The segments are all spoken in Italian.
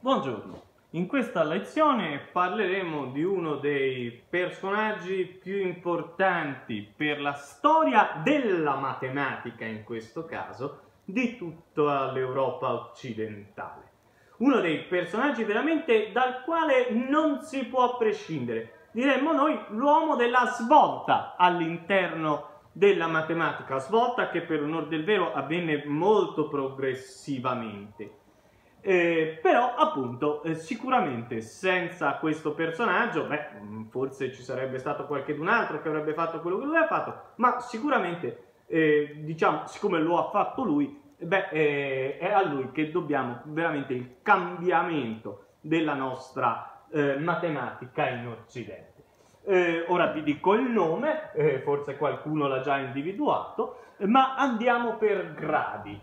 Buongiorno, in questa lezione parleremo di uno dei personaggi più importanti per la storia della matematica, in questo caso, di tutta l'Europa occidentale. Uno dei personaggi veramente dal quale non si può prescindere, diremmo noi l'uomo della svolta all'interno della matematica, svolta che per onor del vero avvenne molto progressivamente. Però appunto sicuramente senza questo personaggio forse ci sarebbe stato qualcun altro che avrebbe fatto quello che lui ha fatto, ma sicuramente diciamo, siccome lo ha fatto lui, è a lui che dobbiamo veramente il cambiamento della nostra matematica in Occidente. Ora vi dico il nome, forse qualcuno l'ha già individuato, ma andiamo per gradi.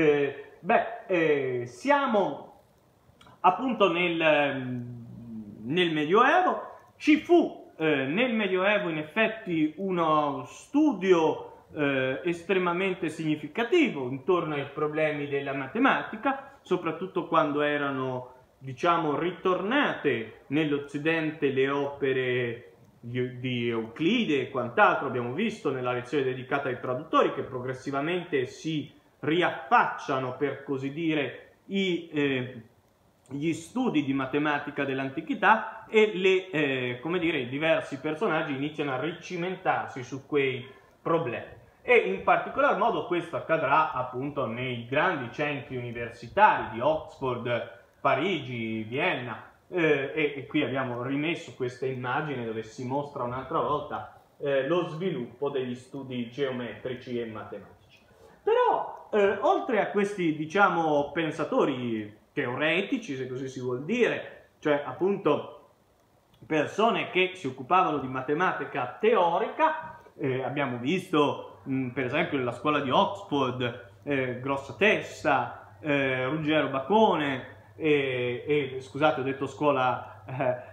Siamo appunto nel Medioevo. Ci fu nel Medioevo in effetti uno studio estremamente significativo intorno ai problemi della matematica, soprattutto quando erano, diciamo, ritornate nell'Occidente le opere di Euclide e quant'altro. Abbiamo visto nella lezione dedicata ai traduttori che progressivamente si riaffacciano, per così dire, gli studi di matematica dell'antichità e come dire, i diversi personaggi iniziano a ricimentarsi su quei problemi. E in particolar modo questo accadrà appunto nei grandi centri universitari di Oxford, Parigi, Vienna, e qui abbiamo rimesso questa immagine dove si mostra un'altra volta lo sviluppo degli studi geometrici e matematici. Però oltre a questi, diciamo, pensatori teoretici, se così si vuol dire, cioè appunto persone che si occupavano di matematica teorica, abbiamo visto per esempio nella scuola di Oxford Grossatessa, Ruggero Bacone, scusate, ho detto scuola,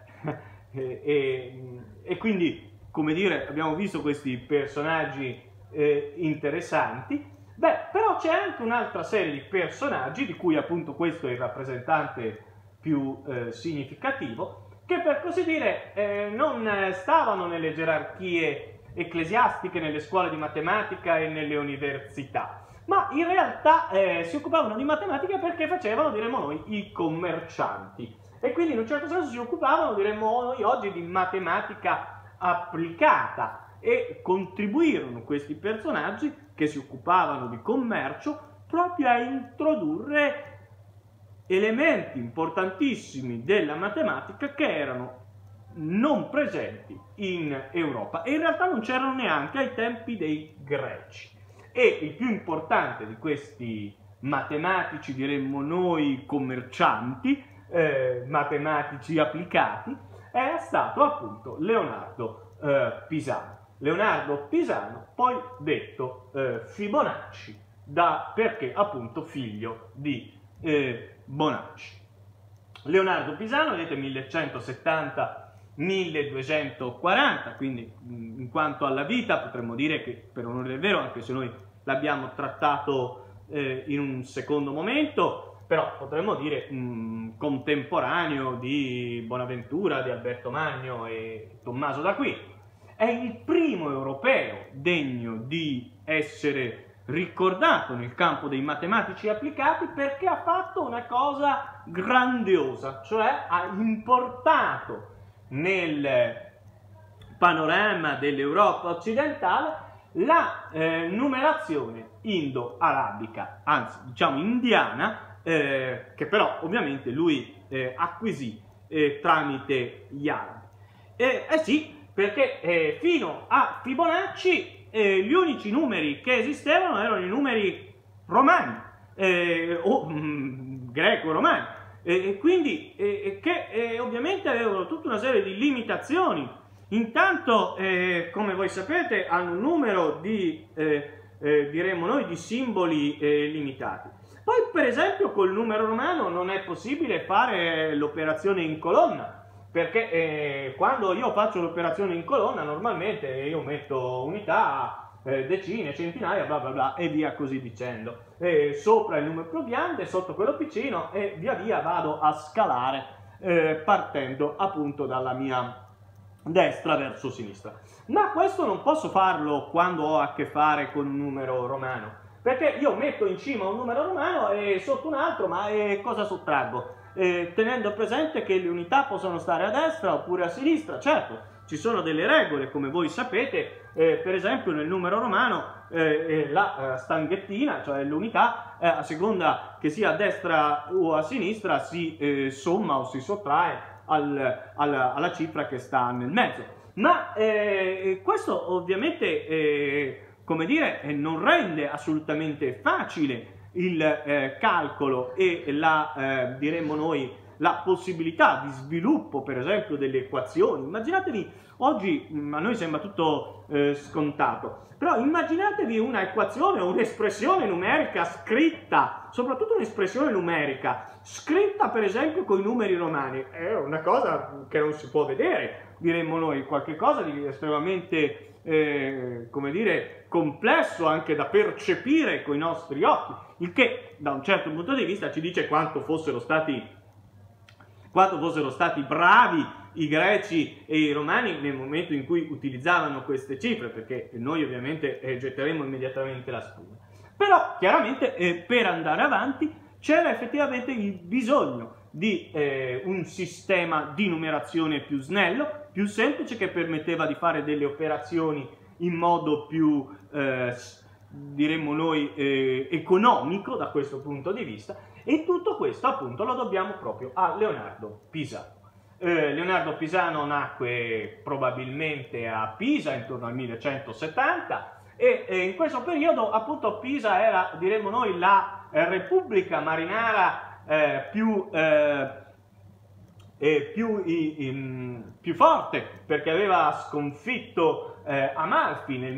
e quindi, come dire, abbiamo visto questi personaggi interessanti. Però c'è anche un'altra serie di personaggi, di cui appunto questo è il rappresentante più significativo, che per così dire non stavano nelle gerarchie ecclesiastiche, nelle scuole di matematica e nelle università, ma in realtà si occupavano di matematica perché facevano, diremmo noi, i commercianti, e quindi in un certo senso si occupavano, diremmo noi oggi, di matematica applicata, e contribuirono questi personaggi che si occupavano di commercio proprio a introdurre elementi importantissimi della matematica che erano non presenti in Europa, e in realtà non c'erano neanche ai tempi dei Greci. E il più importante di questi matematici, diremmo noi commercianti, matematici applicati, è stato appunto Leonardo Pisano. Leonardo Pisano, poi detto Fibonacci, perché appunto figlio di Bonacci. Leonardo Pisano, vedete, 1170-1240, quindi in quanto alla vita potremmo dire che, per onore del vero, anche se noi l'abbiamo trattato in un secondo momento, però potremmo dire contemporaneo di Bonaventura, di Alberto Magno e Tommaso d'Aquino. È il primo europeo degno di essere ricordato nel campo dei matematici applicati perché ha fatto una cosa grandiosa, cioè ha importato nel panorama dell'Europa occidentale la numerazione indo-arabica, anzi diciamo indiana, che però ovviamente lui acquisì tramite gli arabi. Sì, perché fino a Fibonacci gli unici numeri che esistevano erano i numeri romani o greco-romani, e quindi che ovviamente avevano tutta una serie di limitazioni. Intanto, come voi sapete, hanno un numero di, diremmo noi, di simboli limitati. Poi, per esempio, col numero romano non è possibile fare l'operazione in colonna, perché quando io faccio l'operazione in colonna normalmente io metto unità, decine, centinaia, bla bla bla, e via così dicendo. Sopra il numero più grande, sotto quello piccino, e via via vado a scalare partendo appunto dalla mia destra verso sinistra. Ma questo non posso farlo quando ho a che fare con un numero romano, perché io metto in cima un numero romano e sotto un altro, ma cosa sottraggo? Tenendo presente che le unità possono stare a destra oppure a sinistra. Certo, ci sono delle regole, come voi sapete, per esempio nel numero romano la stanghettina, cioè l'unità, a seconda che sia a destra o a sinistra, si somma o si sottrae alla cifra che sta nel mezzo. Ma questo ovviamente, come dire, non rende assolutamente facile il calcolo e diremmo noi, la possibilità di sviluppo, per esempio, delle equazioni. Immaginatevi, oggi a noi sembra tutto scontato, però immaginatevi una equazione o un'espressione numerica scritta, soprattutto un'espressione numerica scritta per esempio con i numeri romani. È una cosa che non si può vedere, diremmo noi, qualche cosa di estremamente come dire, complesso anche da percepire con i nostri occhi, il che da un certo punto di vista ci dice quanto fossero stati bravi i greci e i romani nel momento in cui utilizzavano queste cifre, perché noi ovviamente getteremo immediatamente la spugna. Però chiaramente per andare avanti c'era effettivamente il bisogno di un sistema di numerazione più snello, più semplice, che permetteva di fare delle operazioni in modo più, diremmo noi, economico da questo punto di vista, e tutto questo appunto lo dobbiamo proprio a Leonardo Pisano. Leonardo Pisano nacque probabilmente a Pisa intorno al 1170 e in questo periodo appunto Pisa era, diremmo noi, la repubblica marinara più forte, perché aveva sconfitto Amalfi nel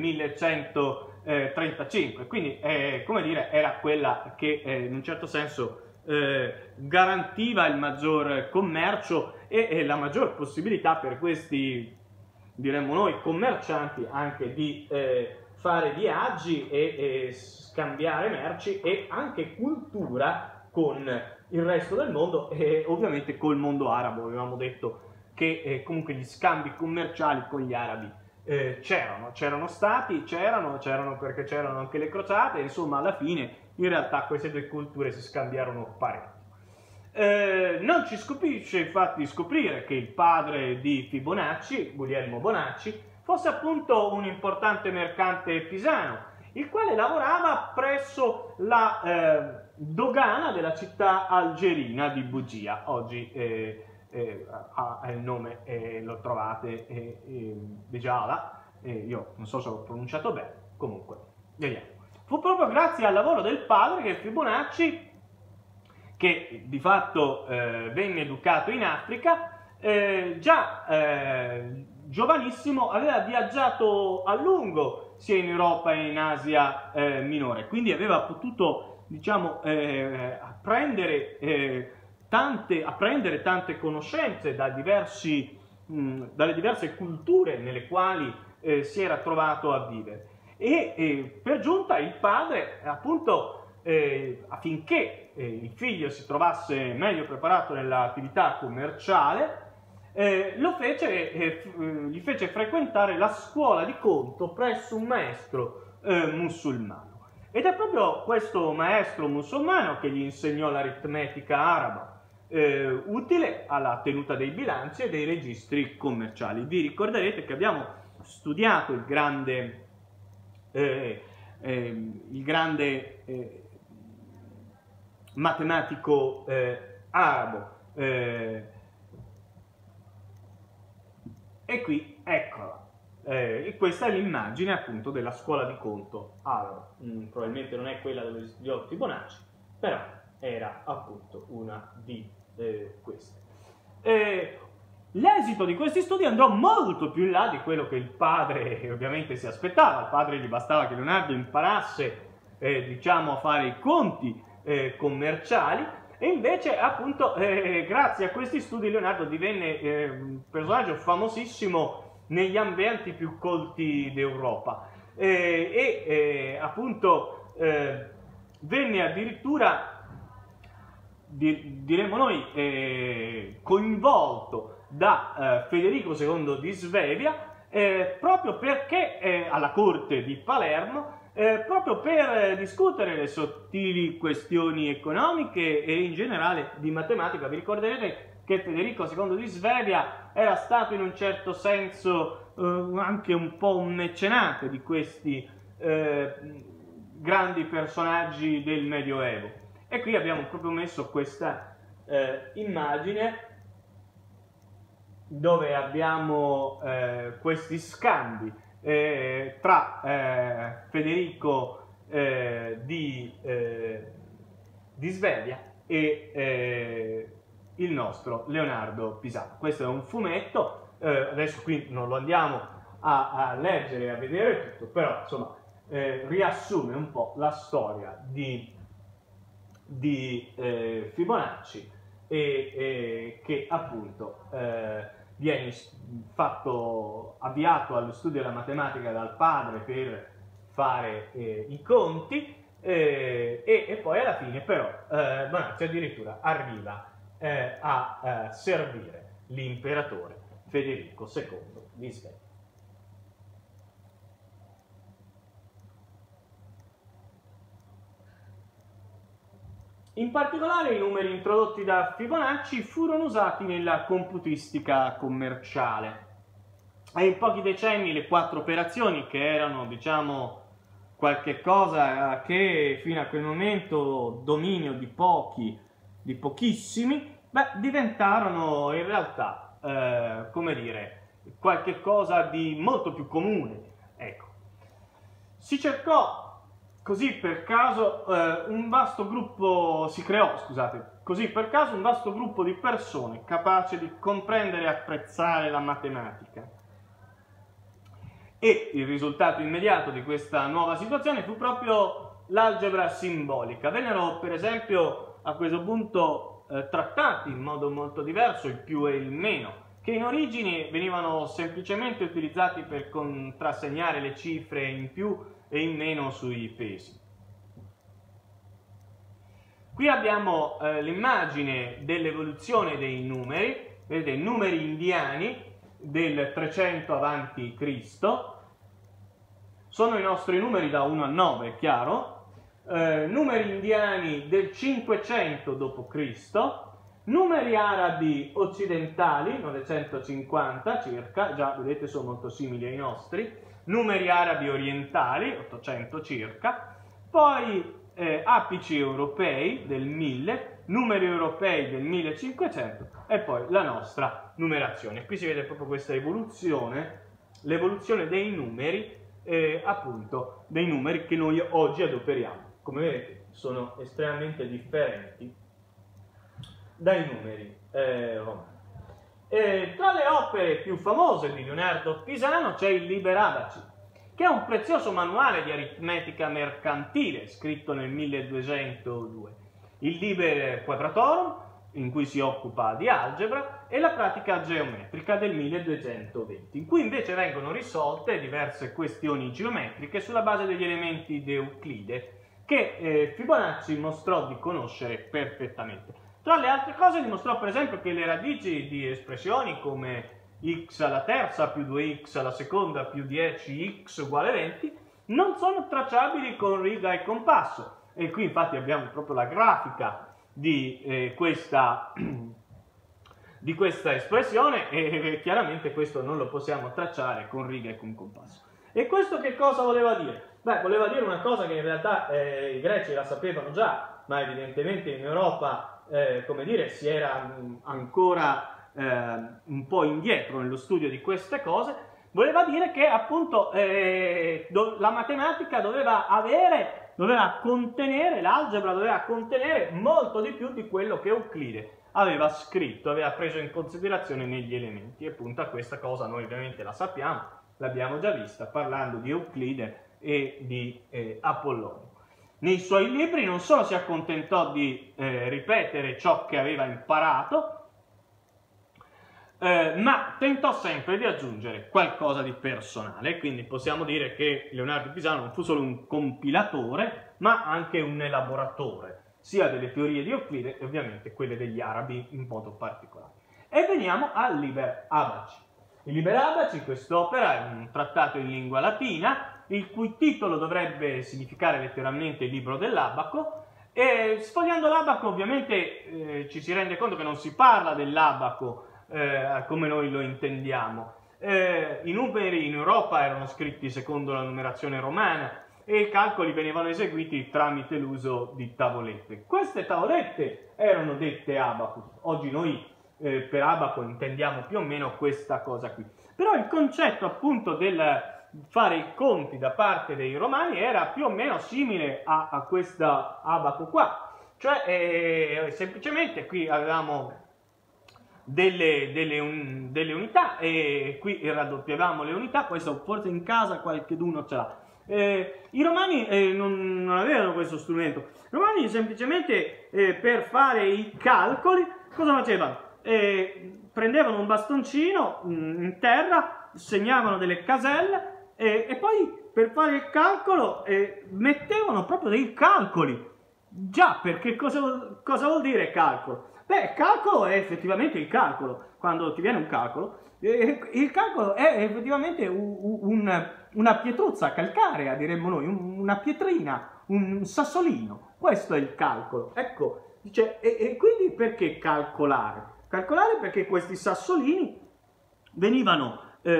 1135, quindi come dire, era quella che in un certo senso garantiva il maggior commercio e la maggior possibilità per questi, diremmo noi, commercianti anche di fare viaggi e scambiare merci e anche cultura con il resto del mondo e ovviamente col mondo arabo. Avevamo detto che comunque gli scambi commerciali con gli arabi c'erano perché c'erano anche le crociate, insomma alla fine in realtà queste due culture si scambiarono parecchio. Non ci stupisce infatti scoprire che il padre di Fibonacci, Guglielmo Bonacci, fosse appunto un importante mercante pisano, il quale lavorava presso la dogana della città algerina di Bugia. Oggi ha il nome, lo trovate, Djala, io non so se l'ho pronunciato bene, comunque, vediamo. Fu proprio grazie al lavoro del padre che Fibonacci, che di fatto venne educato in Africa, già giovanissimo aveva viaggiato a lungo sia in Europa che in Asia minore, quindi aveva potuto, diciamo, apprendere tante conoscenze dalle diverse culture nelle quali si era trovato a vivere. E per giunta il padre, appunto, affinché il figlio si trovasse meglio preparato nell'attività commerciale, gli fece frequentare la scuola di conto presso un maestro musulmano. Ed è proprio questo maestro musulmano che gli insegnò l'aritmetica araba, utile alla tenuta dei bilanci e dei registri commerciali. Vi ricorderete che abbiamo studiato il grande matematico arabo, e qui eccola. Questa è l'immagine appunto della scuola di conto arabo. Probabilmente non è quella dove studiò Fibonacci, però era appunto una di queste. L'esito di questi studi andò molto più in là di quello che il padre ovviamente si aspettava. Al padre gli bastava che Leonardo imparasse diciamo a fare i conti commerciali, e invece appunto grazie a questi studi Leonardo divenne un personaggio famosissimo negli ambienti più colti d'Europa. appunto venne addirittura, diremmo noi, coinvolto da Federico II di Svevia, proprio perché alla corte di Palermo, proprio per discutere le sottili questioni economiche e in generale di matematica. Vi ricorderete che Federico II di Svevia era stato in un certo senso anche un po' un mecenate di questi grandi personaggi del Medioevo. E qui abbiamo proprio messo questa immagine dove abbiamo questi scambi tra Federico di Svevia e il nostro Leonardo Pisano. Questo è un fumetto, adesso qui non lo andiamo a leggere e a vedere tutto, però insomma riassume un po' la storia di Fibonacci che appunto viene avviato allo studio della matematica dal padre per fare i conti e poi alla fine però Bonacci addirittura arriva a servire l'imperatore Federico II di Svevia. In particolare i numeri introdotti da Fibonacci furono usati nella computistica commerciale e in pochi decenni le 4 operazioni, che erano diciamo qualche cosa che fino a quel momento dominio di pochissimi, diventarono in realtà come dire qualche cosa di molto più comune. Ecco, si cercò così per caso un vasto gruppo di persone capace di comprendere e apprezzare la matematica. E il risultato immediato di questa nuova situazione fu proprio l'algebra simbolica. Vennero per esempio a questo punto trattati in modo molto diverso il più e il meno, che in origine venivano semplicemente utilizzati per contrassegnare le cifre in più e in meno sui pesi. Qui abbiamo l'immagine dell'evoluzione dei numeri, vedete, numeri indiani del 300 a.C., sono i nostri numeri da 1 a 9, è chiaro, numeri indiani del 500 d.C., numeri arabi occidentali, 950 circa, già vedete sono molto simili ai nostri, numeri arabi orientali, 800 circa, poi apici europei del 1000, numeri europei del 1500 e poi la nostra numerazione. Qui si vede proprio questa evoluzione, l'evoluzione dei numeri, appunto dei numeri che noi oggi adoperiamo. Come vedete sono estremamente differenti dai numeri romani. Tra le opere più famose di Leonardo Pisano c'è il Liber Abaci, che è un prezioso manuale di aritmetica mercantile scritto nel 1202, il Liber Quadratorum, in cui si occupa di algebra, e la pratica geometrica del 1220, in cui invece vengono risolte diverse questioni geometriche sulla base degli elementi di Euclide, che Fibonacci mostrò di conoscere perfettamente. Tra le altre cose dimostrò per esempio che le radici di espressioni come x alla terza più 2x alla seconda più 10x uguale 20 non sono tracciabili con riga e compasso. E qui infatti abbiamo proprio la grafica di questa espressione e chiaramente questo non lo possiamo tracciare con riga e con compasso. E questo che cosa voleva dire? Beh, voleva dire una cosa che in realtà i greci la sapevano già, ma evidentemente in Europa come dire, si era ancora un po' indietro nello studio di queste cose. Voleva dire che appunto la matematica doveva contenere, l'algebra doveva contenere molto di più di quello che Euclide aveva scritto, aveva preso in considerazione negli elementi. E appunto a questa cosa noi ovviamente la sappiamo, l'abbiamo già vista parlando di Euclide e di Apollonio. Nei suoi libri non solo si accontentò di ripetere ciò che aveva imparato, ma tentò sempre di aggiungere qualcosa di personale, quindi possiamo dire che Leonardo di Pisano non fu solo un compilatore, ma anche un elaboratore, sia delle teorie di Euclide e ovviamente quelle degli arabi in modo particolare. E veniamo al Liber Abaci. Il Liber Abaci, quest'opera, è un trattato in lingua latina, il cui titolo dovrebbe significare letteralmente il libro dell'abaco, e sfogliando l'abaco ovviamente ci si rende conto che non si parla dell'abaco come noi lo intendiamo. I numeri in Europa erano scritti secondo la numerazione romana e i calcoli venivano eseguiti tramite l'uso di tavolette. Queste tavolette erano dette abacus. Oggi noi per abaco intendiamo più o meno questa cosa qui. Però il concetto appunto del fare i conti da parte dei romani era più o meno simile a questa abaco qua. Cioè semplicemente qui avevamo delle unità e qui raddoppiavamo le unità. Questo forse in casa qualcheduno ce l'ha. I romani non avevano questo strumento. I romani semplicemente per fare i calcoli cosa facevano? Prendevano un bastoncino in terra, segnavano delle caselle e poi per fare il calcolo mettevano proprio dei calcoli. Già, perché cosa vuol dire calcolo? Beh, calcolo è effettivamente il calcolo. Quando ti viene un calcolo, il calcolo è effettivamente una pietruzza calcarea, diremmo noi, una pietrina, un sassolino. Questo è il calcolo. Ecco, dice, e quindi perché calcolare? Calcolare perché questi sassolini venivano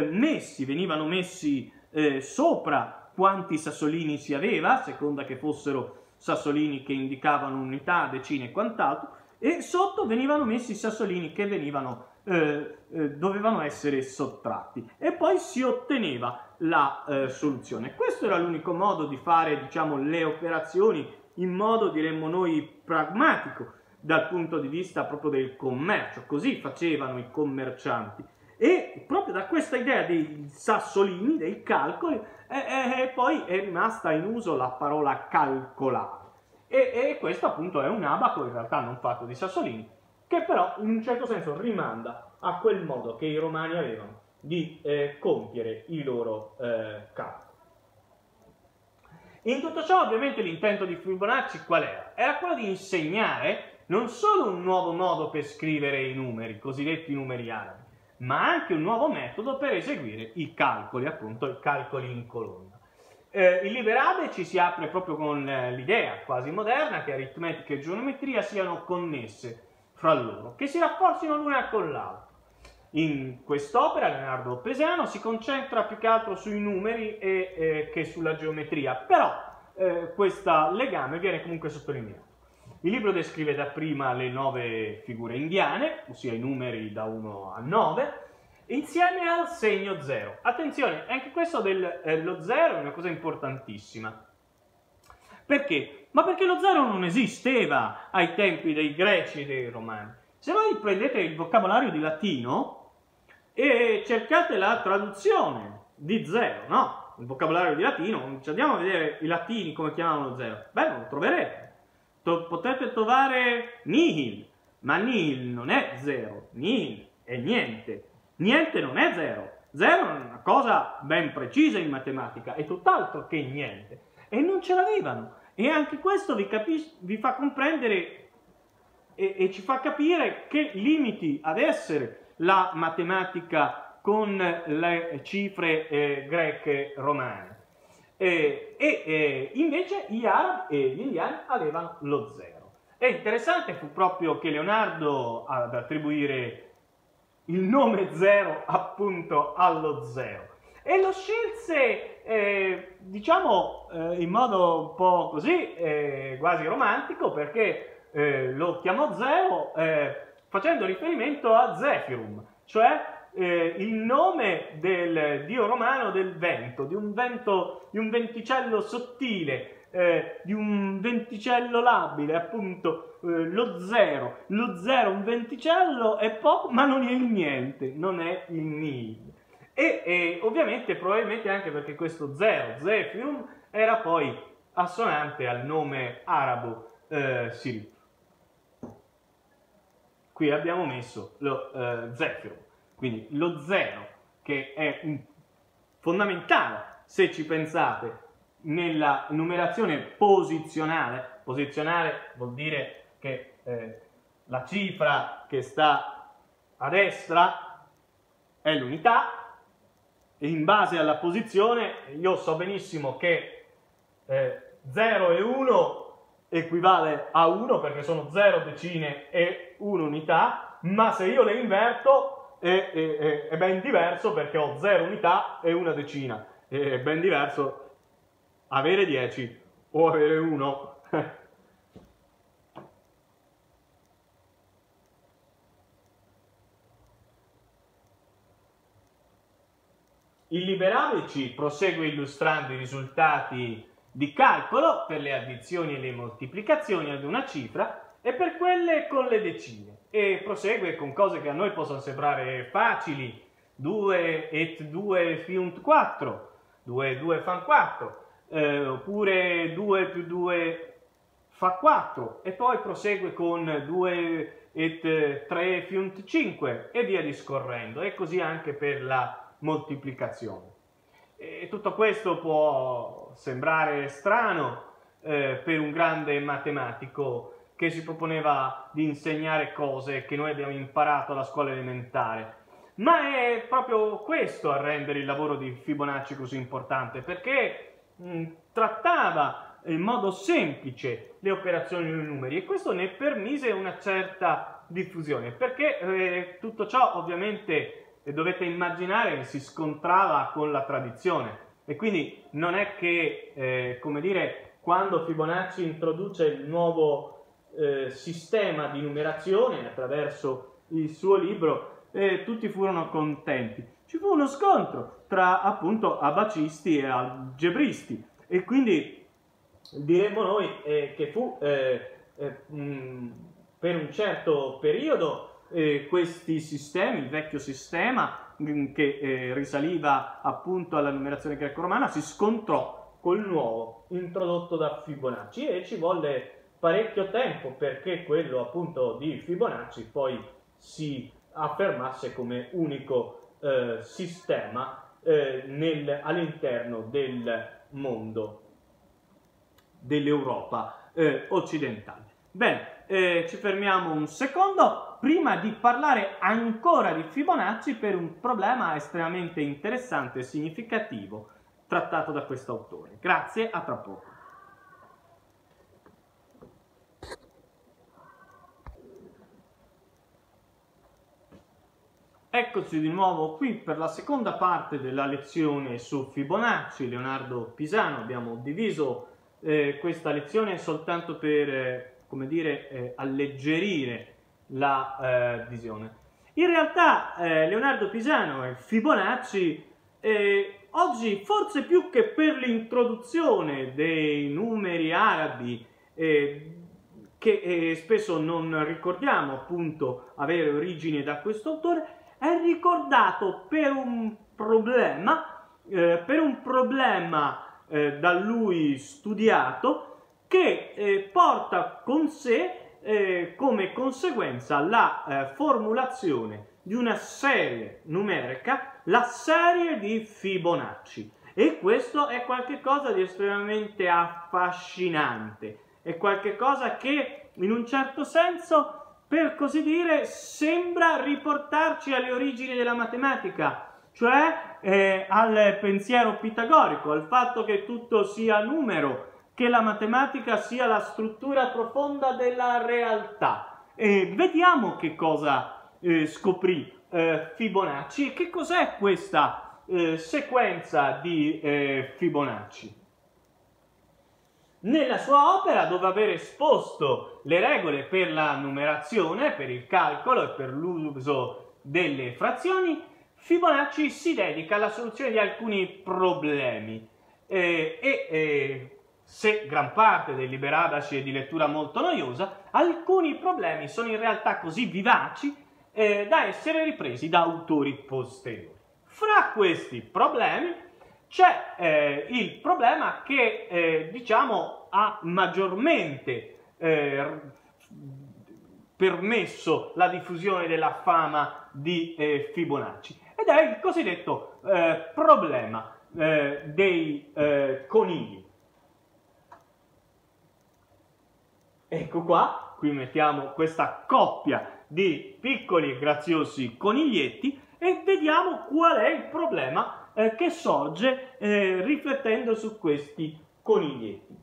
messi sopra quanti sassolini si aveva, a seconda che fossero sassolini che indicavano unità, decine e quant'altro, e sotto venivano messi i sassolini che dovevano essere sottratti e poi si otteneva la soluzione. Questo era l'unico modo di fare, diciamo, le operazioni in modo, diremmo noi, pragmatico dal punto di vista proprio del commercio. Così facevano i commercianti. E proprio da questa idea dei sassolini, dei calcoli, poi è rimasta in uso la parola calcolare. E questo appunto è un abaco in realtà non fatto di sassolini, che però in un certo senso rimanda a quel modo che i romani avevano di compiere i loro calcoli. In tutto ciò ovviamente l'intento di Fibonacci qual era? Era quello di insegnare non solo un nuovo modo per scrivere i numeri, cosiddetti numeri arabi, ma anche un nuovo metodo per eseguire i calcoli, appunto i calcoli in colonna. Il Liber Abaci si apre proprio con l'idea quasi moderna che aritmetica e geometria siano connesse fra loro, che si rafforzino l'una con l'altra. In quest'opera Leonardo Pisano si concentra più che altro sui numeri che sulla geometria, però questo legame viene comunque sottolineato. Il libro descrive dapprima le 9 figure indiane, ossia i numeri da 1 a 9, insieme al segno 0. Attenzione, anche questo dello 0 è una cosa importantissima. Perché? Ma perché lo 0 non esisteva ai tempi dei greci e dei romani. Se voi prendete il vocabolario di latino e cercate la traduzione di 0, no? Il vocabolario di latino, andiamo a vedere i latini come chiamavano lo 0. Beh, non lo troverete. Potete trovare nihil, ma nihil non è 0, nihil è niente. Niente non è 0. 0 è una cosa ben precisa in matematica, è tutt'altro che niente. E non ce l'avevano. E anche questo vi fa comprendere e ci fa capire che limiti ad essere la matematica con le cifre greche romane. Invece gli arabi e gli indiani avevano lo 0. E interessante fu proprio che Leonardo ad attribuire il nome 0 appunto allo 0 e lo scelse diciamo in modo un po' così quasi romantico, perché lo chiamò 0 facendo riferimento a Zephyrum, cioè il nome del dio romano del vento, di un venticello sottile, di un venticello labile, appunto lo 0, un venticello è poco, ma non è il niente, non è il nihil. E ovviamente probabilmente anche perché questo 0, Zephyrum, era poi assonante al nome arabo Sirif. Qui abbiamo messo lo Zephyrum. Quindi lo 0, che è fondamentale se ci pensate nella numerazione posizionale. Posizionale vuol dire che la cifra che sta a destra è l'unità, e in base alla posizione io so benissimo che 0 e 1 equivale a 1 perché sono 0 decine e 1 unità, ma se io le inverto è ben diverso perché ho 0 unità e 1 decina. È ben diverso avere 10 o avere 1. Il Liberavici prosegue illustrando i risultati di calcolo per le addizioni e le moltiplicazioni ad una cifra e per quelle con le decine, e prosegue con cose che a noi possono sembrare facili: 2 et 2 fiunt 4, 2 e 2 fan 4, oppure 2 più 2 fa 4, e poi prosegue con 2 et 3 fiunt 5 e via discorrendo, e così anche per la moltiplicazione. E tutto questo può sembrare strano per un grande matematico che si proponeva di insegnare cose che noi abbiamo imparato alla scuola elementare, ma è proprio questo a rendere il lavoro di Fibonacci così importante, perché trattava in modo semplice le operazioni nei numeri, e questo ne permise una certa diffusione, perché tutto ciò ovviamente dovete immaginare che si scontrava con la tradizione, e quindi non è che, come dire, quando Fibonacci introduce il nuovo sistema di numerazione attraverso il suo libro, tutti furono contenti. Ci fu uno scontro tra appunto abacisti e algebristi, e quindi diremmo noi che fu per un certo periodo questi sistemi, il vecchio sistema che risaliva appunto alla numerazione greco-romana, si scontrò col nuovo introdotto da Fibonacci, e ci volle parecchio tempo perché quello appunto di Fibonacci poi si affermasse come unico sistema all'interno del mondo dell'Europa occidentale. Bene, ci fermiamo un secondo prima di parlare ancora di Fibonacci per un problema estremamente interessante e significativo trattato da questo autore. Grazie, a tra poco. Eccoci di nuovo qui per la seconda parte della lezione su Fibonacci. Leonardo Pisano. Abbiamo diviso questa lezione soltanto per, come dire, alleggerire la visione. In realtà Leonardo Pisano e Fibonacci oggi, forse più che per l'introduzione dei numeri arabi che spesso non ricordiamo appunto avere origine da questo autore, è ricordato per un problema da lui studiato, che porta con sé come conseguenza la formulazione di una serie numerica, la serie di Fibonacci. E questo è qualcosa di estremamente affascinante, è qualcosa che in un certo senso, per così dire, sembra riportarci alle origini della matematica, cioè al pensiero pitagorico, al fatto che tutto sia numero, che la matematica sia la struttura profonda della realtà. Vediamo che cosa scoprì Fibonacci e che cos'è questa sequenza di Fibonacci. Nella sua opera, dopo aver esposto le regole per la numerazione, per il calcolo e per l'uso delle frazioni, Fibonacci si dedica alla soluzione di alcuni problemi se gran parte del Liberavici è di lettura molto noiosa, alcuni problemi sono in realtà così vivaci da essere ripresi da autori posteriori. Fra questi problemi c'è il problema che diciamo ha maggiormente permesso la diffusione della fama di Fibonacci, ed è il cosiddetto problema dei conigli. Ecco qua, qui mettiamo questa coppia di piccoli e graziosi coniglietti e vediamo qual è il problema che sorge riflettendo su questi coniglietti.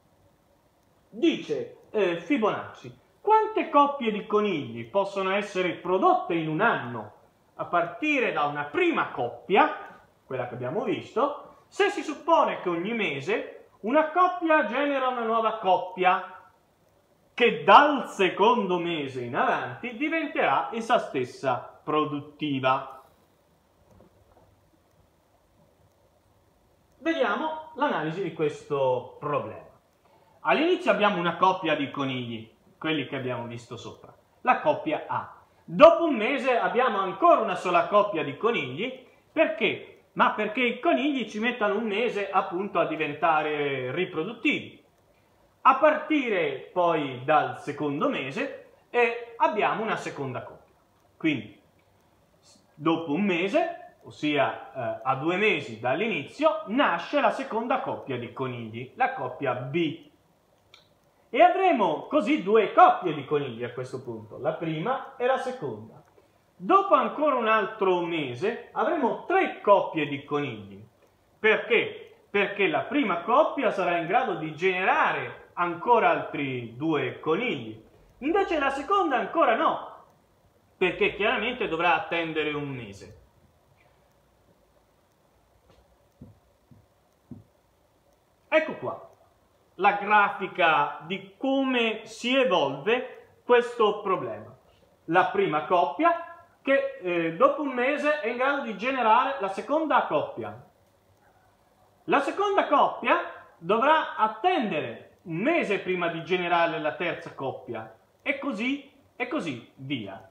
Dice Fibonacci: quante coppie di conigli possono essere prodotte in un anno a partire da una prima coppia, quella che abbiamo visto, se si suppone che ogni mese una coppia genera una nuova coppia che dal secondo mese in avanti diventerà essa stessa produttiva. Vediamo l'analisi di questo problema. All'inizio abbiamo una coppia di conigli, quelli che abbiamo visto sopra, la coppia A. Dopo un mese abbiamo ancora una sola coppia di conigli, perché? Ma perché i conigli ci mettono un mese appunto a diventare riproduttivi. A partire poi dal secondo mese abbiamo una seconda coppia. Quindi dopo un mese, ossia a 2 mesi dall'inizio, nasce la seconda coppia di conigli, la coppia B. E avremo così 2 coppie di conigli a questo punto, la prima e la seconda. Dopo ancora un altro mese avremo 3 coppie di conigli. Perché? Perché la prima coppia sarà in grado di generare ancora altri 2 conigli. Invece la seconda ancora no, perché chiaramente dovrà attendere un mese. Ecco qua la grafica di come si evolve questo problema. La prima coppia che dopo un mese è in grado di generare la seconda coppia. La seconda coppia dovrà attendere un mese prima di generare la terza coppia e così via.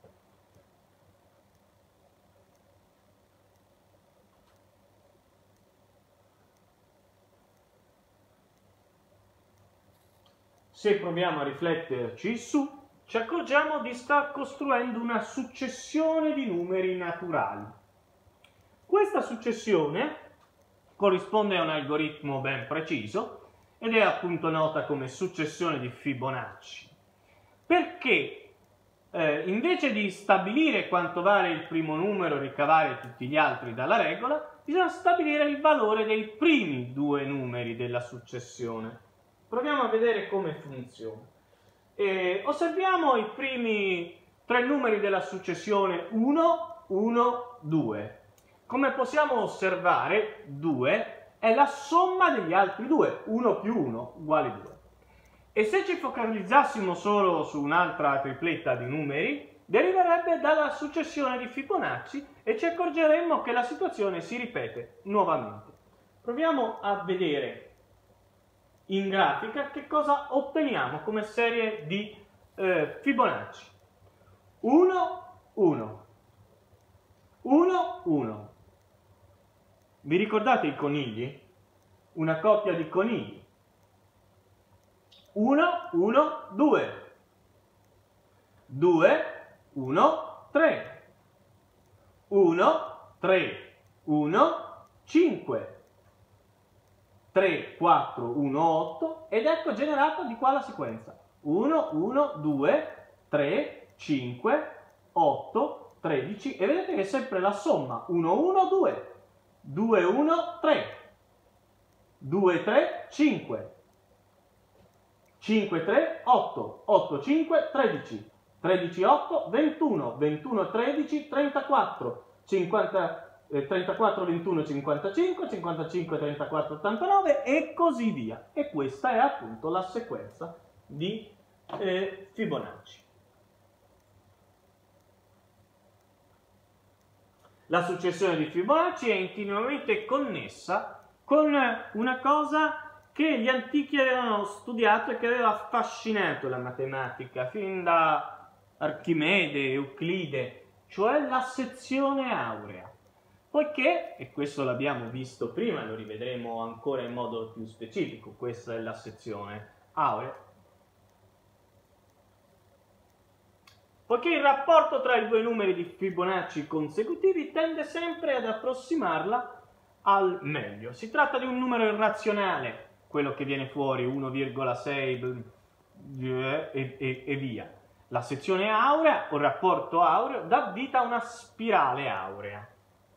Se proviamo a rifletterci su, ci accorgiamo di star costruendo una successione di numeri naturali. Questa successione corrisponde a un algoritmo ben preciso ed è appunto nota come successione di Fibonacci. Perché invece di stabilire quanto vale il primo numero e ricavare tutti gli altri dalla regola, bisogna stabilire il valore dei primi 2 numeri della successione. Proviamo a vedere come funziona. Osserviamo i primi 3 numeri della successione 1, 1, 2. Come possiamo osservare, 2 è la somma degli altri 2, 1 più 1 uguale 2. E se ci focalizzassimo solo su un'altra tripletta di numeri, deriverebbe dalla successione di Fibonacci e ci accorgeremmo che la situazione si ripete nuovamente. Proviamo a vedere in grafica che cosa otteniamo come serie di Fibonacci. 1, 1, 1, 1. Vi ricordate i conigli? Una coppia di conigli. 1, 1, 2. 2, 1, 3. 1, 3, 1, 5. 3, 4, 1, 8 ed ecco generato di qua la sequenza 1, 1, 2, 3, 5, 8, 13 e vedete che è sempre la somma 1, 1, 2, 2, 1, 3, 2, 3, 5, 5, 3, 8, 8, 5, 13, 13, 8, 21, 21, 13, 34, 50, 34, 21, 55, 55, 34, 89 e così via. E questa è appunto la sequenza di Fibonacci. La successione di Fibonacci è intimamente connessa con una cosa che gli antichi avevano studiato e che aveva affascinato la matematica fin da Archimede, Euclide, cioè la sezione aurea. Poiché, e questo l'abbiamo visto prima, lo rivedremo ancora in modo più specifico, questa è la sezione aurea, poiché il rapporto tra i due numeri di Fibonacci consecutivi tende sempre ad approssimarla al meglio. Si tratta di un numero irrazionale, quello che viene fuori 1,6 e via. La sezione aurea o rapporto aureo dà vita a una spirale aurea.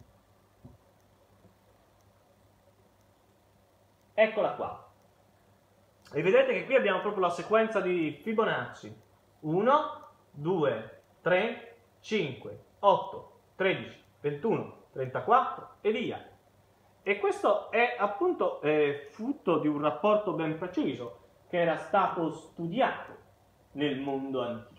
Eccola qua. E vedete che qui abbiamo proprio la sequenza di Fibonacci. 1, 2, 3, 5, 8, 13, 21, 34 e via. E questo è appunto frutto di un rapporto ben preciso che era stato studiato nel mondo antico.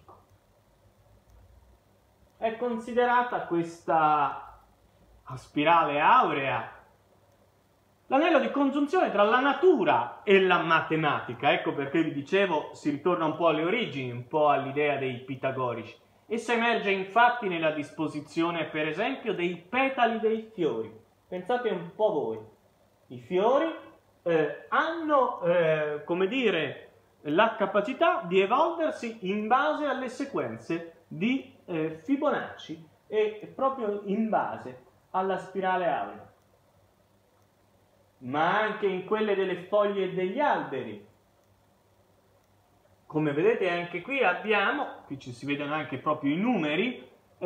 È considerata questa spirale aurea l'anello di congiunzione tra la natura e la matematica. Ecco perché vi dicevo, si ritorna un po' alle origini, un po' all'idea dei pitagorici. Essa emerge infatti nella disposizione, per esempio, dei petali dei fiori. Pensate un po' voi. I fiori hanno, come dire, la capacità di evolversi in base alle sequenze di Fibonacci e proprio in base alla spirale aurea. Ma anche in quelle delle foglie degli alberi. Come vedete anche qui abbiamo, qui ci si vedono anche proprio i numeri,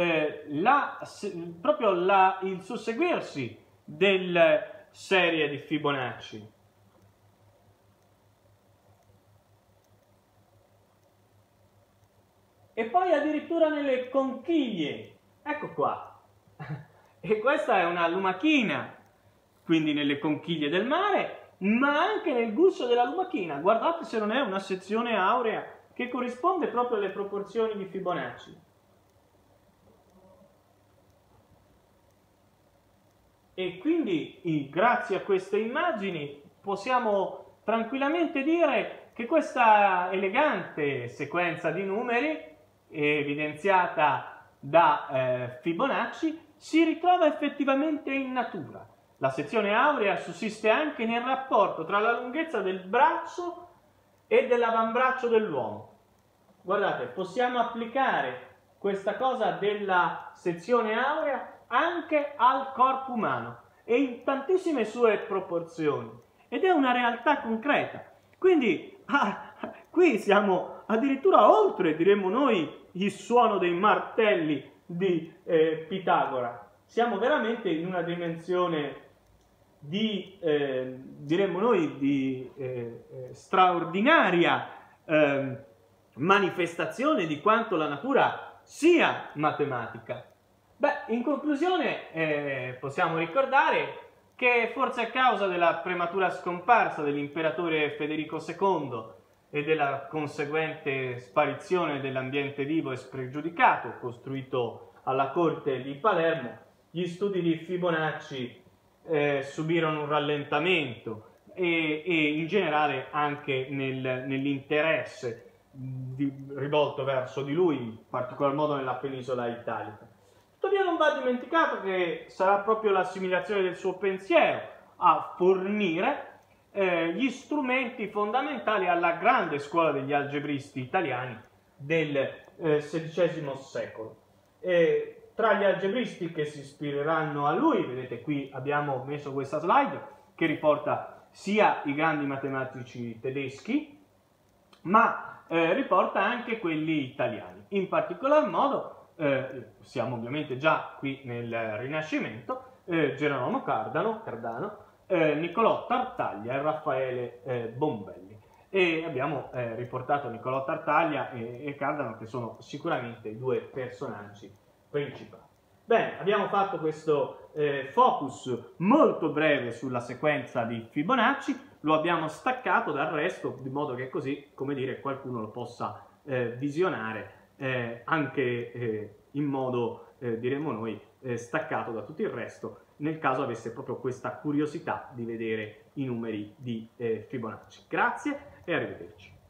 il susseguirsi delle serie di Fibonacci. E poi addirittura nelle conchiglie, ecco qua, e questa è una lumachina, quindi nelle conchiglie del mare, ma anche nel guscio della lumachina. Guardate se non è una sezione aurea che corrisponde proprio alle proporzioni di Fibonacci. E quindi, grazie a queste immagini, possiamo tranquillamente dire che questa elegante sequenza di numeri, evidenziata da Fibonacci, si ritrova effettivamente in natura. La sezione aurea sussiste anche nel rapporto tra la lunghezza del braccio e dell'avambraccio dell'uomo. Guardate, possiamo applicare questa cosa della sezione aurea anche al corpo umano e in tantissime sue proporzioni, ed è una realtà concreta. Quindi qui siamo addirittura oltre, diremmo noi, il suono dei martelli di Pitagora. Siamo veramente in una dimensione di, diremmo noi, di straordinaria manifestazione di quanto la natura sia matematica. Beh, in conclusione possiamo ricordare che forse a causa della prematura scomparsa dell'imperatore Federico II e della conseguente sparizione dell'ambiente vivo e spregiudicato costruito alla corte di Palermo, gli studi di Fibonacci subirono un rallentamento e in generale anche nell'interesse rivolto verso di lui, in particolar modo nella penisola italica. Tuttavia non va dimenticato che sarà proprio l'assimilazione del suo pensiero a fornire gli strumenti fondamentali alla grande scuola degli algebristi italiani del XVI secolo. Tra gli algebristi che si ispireranno a lui, vedete qui abbiamo messo questa slide che riporta sia i grandi matematici tedeschi, ma riporta anche quelli italiani. In particolar modo siamo ovviamente già qui nel Rinascimento, Gerolamo Cardano, Niccolò Tartaglia e Raffaele Bombelli. E abbiamo riportato Niccolò Tartaglia e Cardano, che sono sicuramente i due personaggi principali. Bene, abbiamo fatto questo focus molto breve sulla sequenza di Fibonacci, lo abbiamo staccato dal resto, di modo che così, come dire, qualcuno lo possa visionare anche in modo, diremmo noi, staccato da tutto il resto, nel caso avesse proprio questa curiosità di vedere i numeri di Fibonacci. Grazie e arrivederci.